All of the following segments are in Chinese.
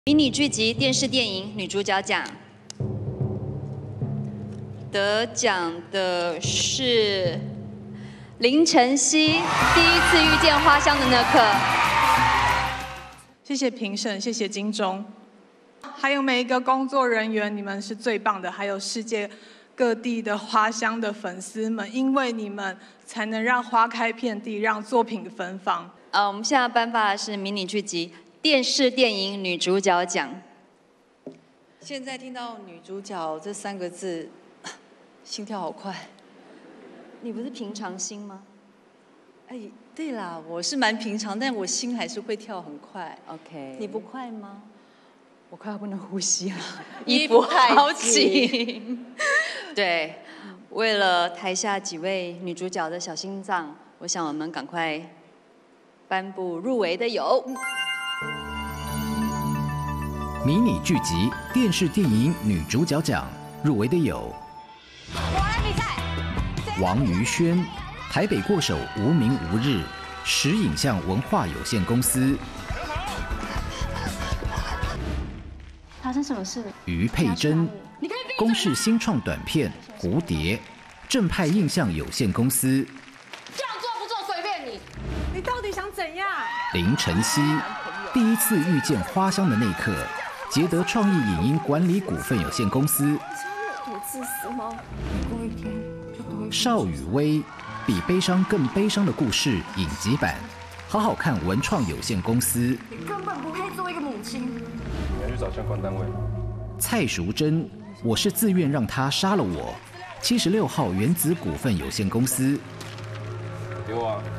迷你剧集、电视电影女主角奖，得奖的是林晨曦，《第一次遇见花香的那刻》。 谢谢评审，谢谢金钟，还有每一个工作人员，你们是最棒的，还有世界各地的花香的粉丝们，因为你们才能让花开遍地，让作品芬芳。 我们现在颁发的是迷你剧集、电视电影女主角奖。 现在听到女主角这3个字，心跳好快。 你不是平常心吗？ 哎，对啦，我是蛮平常，但我心还是会跳很快。 OK， 你不快吗？ 我快要不能呼吸了， 衣服好紧。对，为了台下几位女主角的小心脏，我想我们赶快颁布入围的有。 迷你剧集、电视电影女主角奖入围的有：王于轩，台北过手无名无日，实影像文化有限公司； 发生什么事？ 于佩珍，公视新创短片《蝴蝶》，正派印象有限公司； 这样做不做随便你。 你到底想怎样？ 林晨曦，第一次遇见花香的那刻，捷德创意影音管理股份有限公司； 多自私吗？多一天就多一天。 邵雨薇，比悲伤更悲伤的故事影集版，好好看文创有限公司； 你根本不配做一个母亲。 你要去找相关单位。 蔡淑珍，我是自愿让他杀了我，76号原子股份有限公司。 给我啊！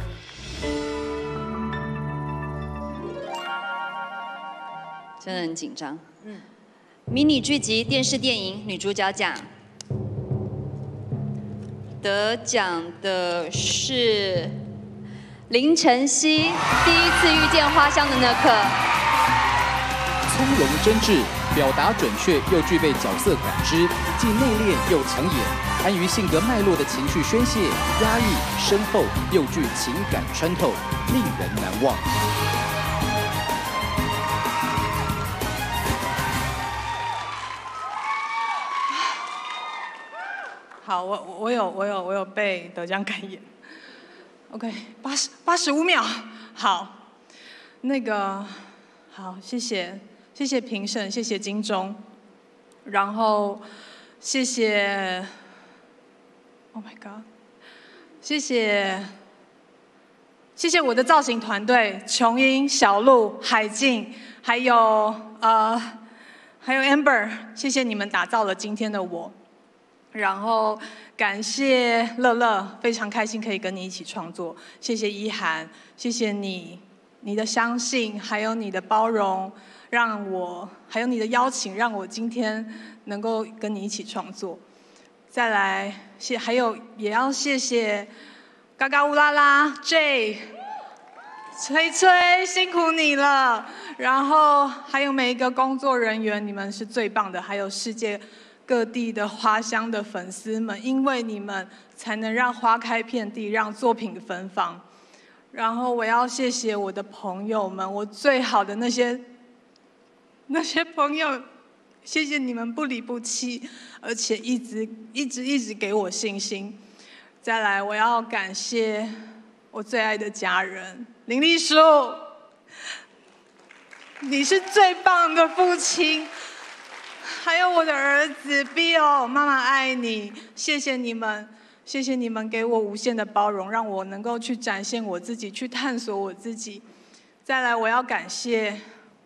真的很紧张。迷你剧集、电视电影女主角奖，得奖的是林晨曦，《第一次遇见花香的那刻》。 从容真挚，表达准确又具备角色感知，既内敛又抢眼，含于性格脉络的情绪宣泄，压抑深厚又具情感穿透，令人难忘。 好，我有背得奖感言。OK， 85秒。好，好，谢谢评审，谢谢金钟，然后谢谢 ，Oh my God， 谢谢我的造型团队，琼英、小鹿、海静，还有 Amber， 谢谢你们打造了今天的我。然后感谢乐乐，非常开心可以跟你一起创作。谢谢依涵，谢谢你的相信，还有你的包容，还有你的邀请，让我今天能够跟你一起创作。再来也要谢谢嘎嘎乌拉拉 J、崔崔，辛苦你了。然后还有每一个工作人员，你们是最棒的，还有世界各地的花香的粉丝们，因为你们才能让花开遍地，让作品芬芳。然后我要谢谢我的朋友们，我最好的那些朋友，谢谢你们不离不弃，而且一直给我信心。再来，我要感谢我最爱的家人林立书，你是最棒的父亲。还有我的儿子 Bill， 妈妈爱你，谢谢你们给我无限的包容，让我能够去展现我自己，去探索我自己。再来，我要感谢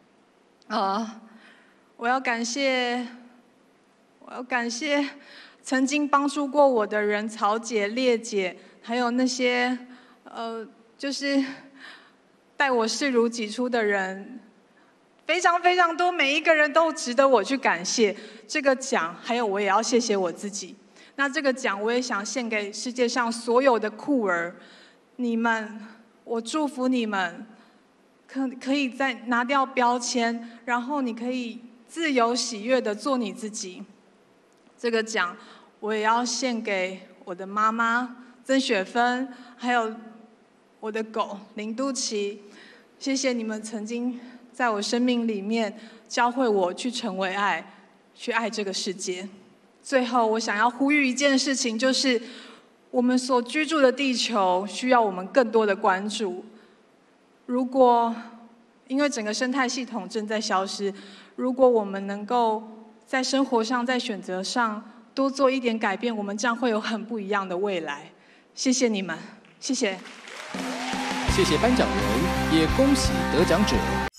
曾经帮助过我的人，曹姐、烈姐，还有那些就是待我视如己出的人。非常非常多，每一个人都值得我去感谢。这个奖，还有我也要谢谢我自己。那这个奖，我也想献给世界上所有的酷儿，你们，我祝福你们，可以再拿掉标签，然后你可以自由喜悦的做你自己。这个奖，我也要献给我的妈妈曾雪芬，还有我的狗林都琪，谢谢你们曾经在我生命里面教会我去成为爱，去爱这个世界。最后，我想要呼吁一件事情，就是我们所居住的地球需要我们更多的关注。如果因为整个生态系统正在消失，如果我们能够在生活上、在选择上多做一点改变，我们将会有很不一样的未来。谢谢你们，谢谢。 谢谢颁奖人，也恭喜得奖者。